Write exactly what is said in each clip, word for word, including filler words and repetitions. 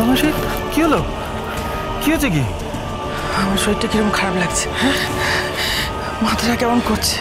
চন্দ্রমাসি কি হলো? কি হয়েছে? কি আমার শরীরটা কিরকম খারাপ লাগছে, মাথাটা কেমন করছে,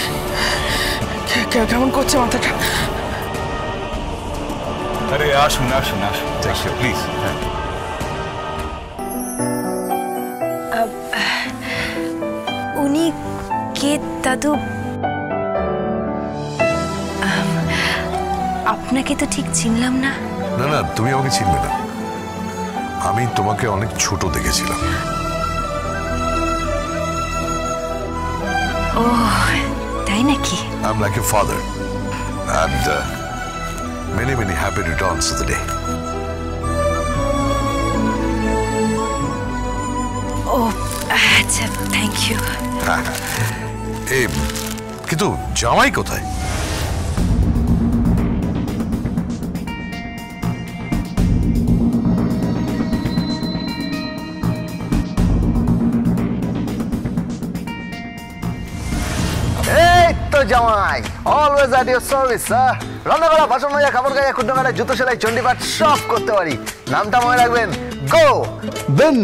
কেমন করছে মাথাটা। আরে আসুন আসুন আসুন প্লিজ। উনি কে দাদু? আপনাকে তো ঠিক চিনলাম না। না না, তুমি আমাকে চিনবে না, আমি তোমাকে অনেক ছোট দেখেছিলাম। ও তাই নাকি? I'm like your father and uh, many many happy returns of the day. ও আচ্ছা, থ্যাংক ইউ। এই কিন্তু জামাই কোথায়? জামাই always at your service sir. রান্না করা, বাসন মাজা, কাপড় কাচা, খুঁটো কাটা, জুতো সেলাই, চণ্ডীপাঠ সব করতে পারি। নামটা মনে রাখবেন, গো বেন।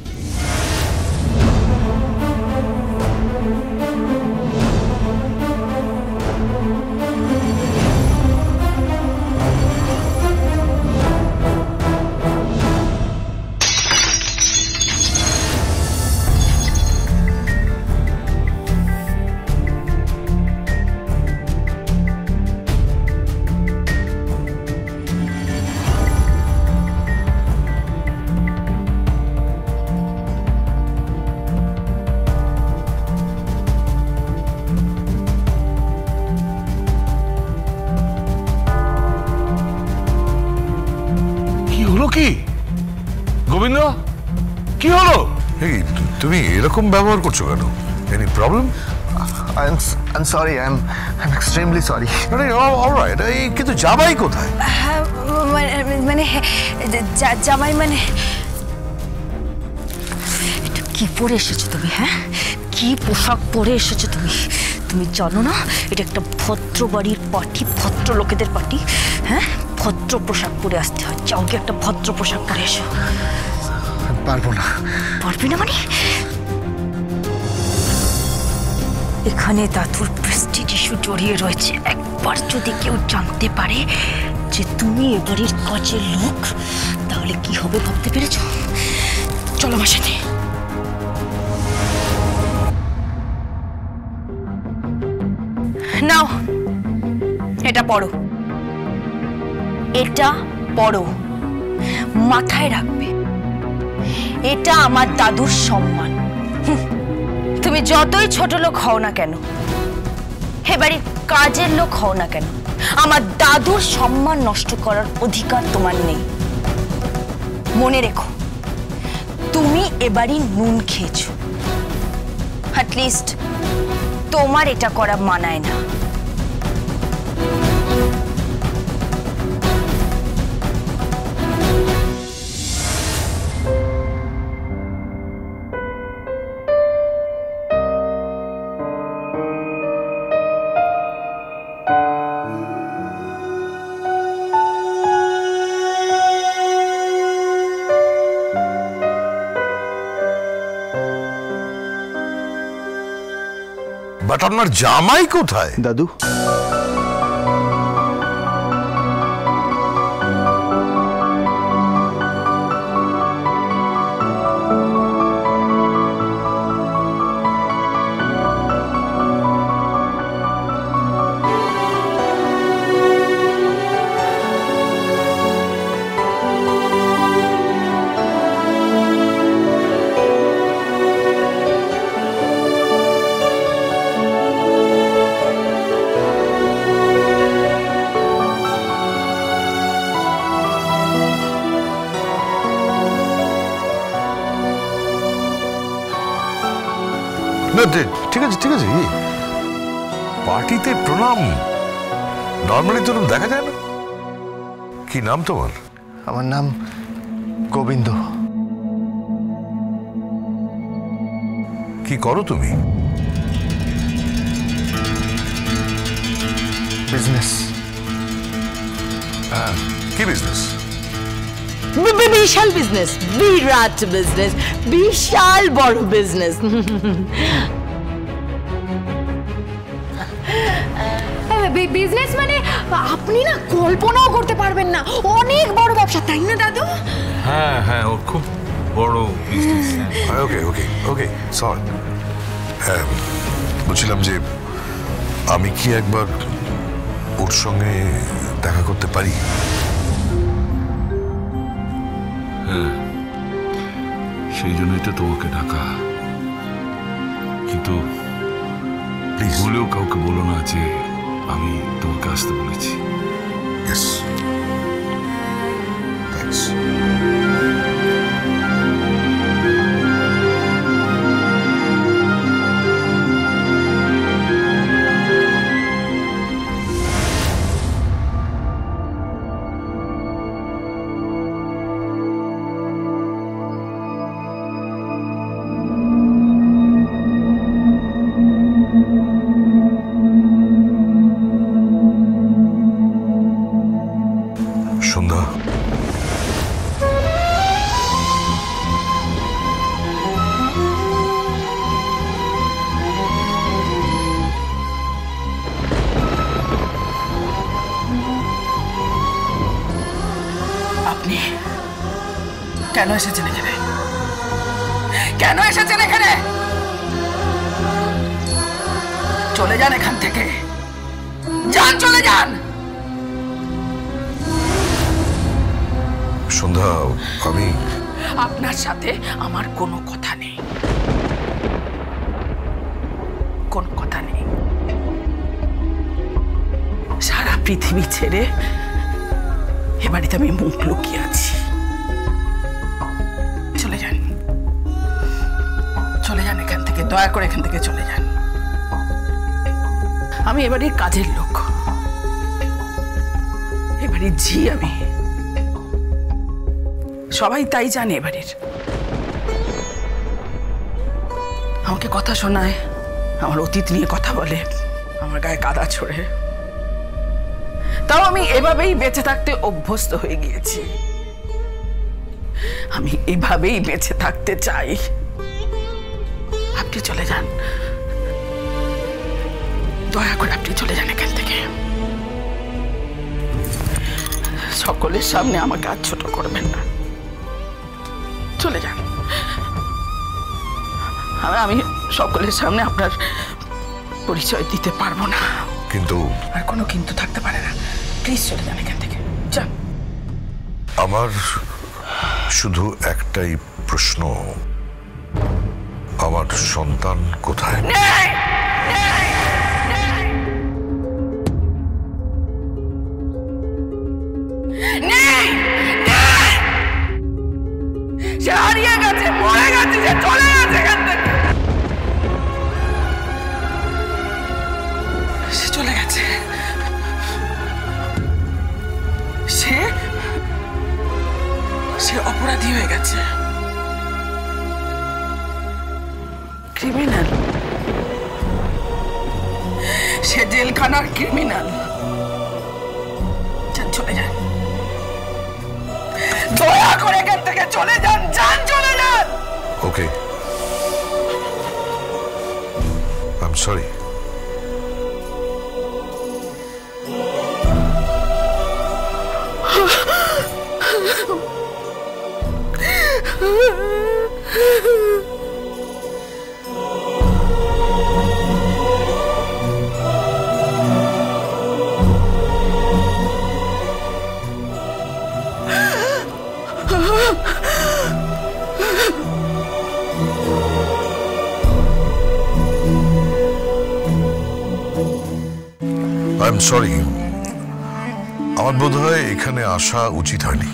কি গোবিন্দ, কি হলো? এই তুমি এরকম ব্যবহার করছো কেন? Any problem? I am sorry, I am I am extremely sorry. আরে অলরাইট, এই কিন্তু জামাই কোথায়? মানে জামাই মানে এটা কি পরে এসেছো তুমি? হ্যাঁ, কি পোশাক পরে এসেছো তুমি? তুমি জানো না এটা একটা ভদ্র বাড়ির পার্টি, ভদ্র লোকেদের পার্টি। হ্যাঁ, ভদ্র পোশাক পরে আসতে হয়। যাও কি একটা ভদ্র পোশাক পরে এসো। পারবো না। পারবি না মানে? এখানে দাদুর প্রেস্টিজ ইস্যু জড়িয়ে রয়েছে। একবার যদি কেউ জানতে পারে যে তুমি এ বাড়ির কাজের লোক, তাহলে কি হবে ভাবতে পেরেছো? চলো আমার সাথে। নাও এটা পড়ো, এটা পড়ো, মাথায় রাখবে, এটা আমার দাদুর সম্মান। তুমি যতই ছোট লোক হও না কেন, এবারে কাজের লোক হও না কেন, আমার দাদুর সম্মান নষ্ট করার অধিকার তোমার নেই। মনে রেখো, তুমি এবারই নুন খেয়েছো, অ্যাটলিস্ট তোমার এটা করা মানায় না। বাট আপনার জামাই কোথায়? দাদু, ঠিক আছে ঠিক আছে, পার্টিতে প্রণাম নর্মালি তো দেখা যায় না। কি নাম তোমার? আমার নাম গোবিন্দ। কি করো তুমি? বিজনেস। হ্যাঁ, কি বিজনেস? বিশাল বিজনেস, বিরাট বিজনেস, বিশাল বড় বিজনেস। বিজনেস মানে আপনি না কল্পনাও করতে পারবেন না, অনেক বড় ব্যবসা, তাই না দাদু? হ্যাঁ হ্যাঁ ওর খুব বড় বিজনেস। ওকে ওকে ওকে সরি। হ্যাঁ বলছিলাম যে আমি কি একবার ওর সঙ্গে দেখা করতে পারি? হ্যাঁ সেই জন্যই তো তোমাকে ডাকা, কিন্তু প্লিজ ভুলেও কাউকে বলো না যে আমি তোমাকে আসতে বলেছি। Yes thanks. সন্ধ্যা, আপনি কেন এসেছেন এখানে? কেন এসেছেন এখানে? চলে যান এখান থেকে, যান, চলে যান। সন্ধ্যা, আমি আপনার সাথে আমার কোনো কথা নেই, কোনো কথা নেই। সারা পৃথিবী ছেড়ে এ বাড়িতে আমি মুখ লুকিয়ে আছি। চলে যান, চলে যান এখান থেকে, দয়া করে এখান থেকে চলে যান। আমি এ বাড়ির কাজের লোক, এ বাড়ির ঝি আমি, সবাই তাই জানে। এ বাড়ির আমাকে কথা শোনায়, আমার অতীত নিয়ে কথা বলে, আমার গায়ে কাদা ছোড়ে, তাও আমি এভাবেই বেঁচে থাকতে অভ্যস্ত হয়ে গিয়েছি। আমি এভাবেই বেঁচে থাকতে চাই। আপনি চলে যান, দয়া করে আপনি চলে যান এখান থেকে। সকলের সামনে আমাকে আর ছোট করবেন না, চলে যান। আমি সকলের সামনে আপনার পরিচয় দিতে পারবো না। কিন্তু আর কোনো কিন্তু থাকতে পারে না, প্লিজ চলে যান এখান থেকে, যান। আমার শুধু একটাই প্রশ্ন, আমার সন্তান কোথায়? সে হারিয়ে গেছে, মরে গেছে, সে চলে গেছে এখান থেকে, সে চলে গেছে। সে সে অপরাধী হয়ে গেছে, ক্রিমিনাল। সে জেলখানার ক্রিমিনাল। চলে যান, দয়া করে এখান থেকে চলে যান, যান, চলে যান। Okay, I am sorry. I am sorry, আমার বোধ হয় এখানে আসা উচিত হয়নি।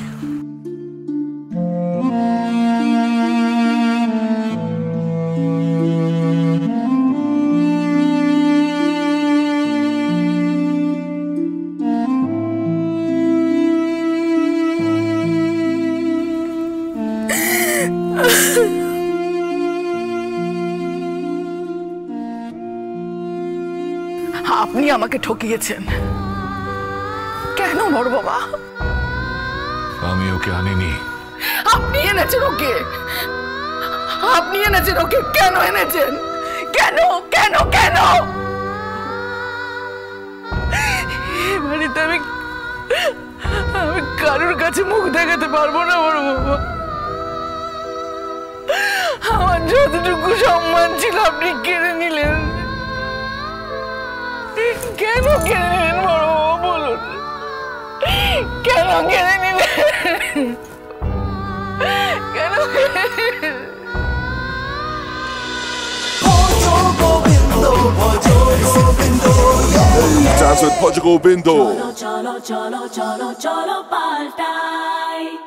আপনি আমাকে ঠকিয়েছেন। কেন বড় বাবা? আমি ওকে আনিনি। আপনি এনেছেন ওকে, আপনি এনেছেন ওকে, কেন এনেছেন? কেন কেন কেন? বাড়িতে আমি আমি কারোর কাছে মুখ দেখাতে পারবো না বড় বাবা। আমার যতটুকু সম্মান ছিল আপনি কেড়ে নিলেন। কেন কেড়ে নিলেন বড় বাবা, বলুন কেন কেড়ে নিলেন? কেন? Dance with Portugal Bindo. Cholo, cholo, cholo, cholo, cholo, paltai.